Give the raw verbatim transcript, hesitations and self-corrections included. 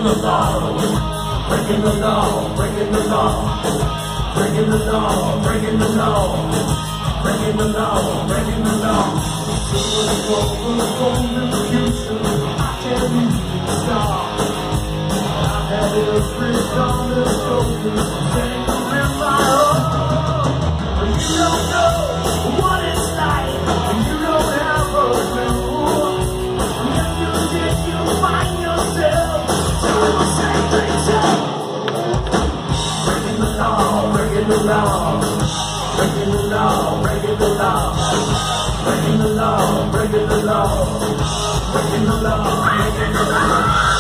the law, breaking the law, breaking the law, breaking the law, breaking the law, breaking the law, breaking the law. Full of gold in the future, I can't be the star. I had every dollar broken, tangled in my heart. But you don't know what it's like, and you don't have a clue. When you get, you find yourself doing the same thing too. Breaking the law, breaking the law, breaking the law, breaking the law. Breaking the law, breaking the law, breaking the law, breaking the law.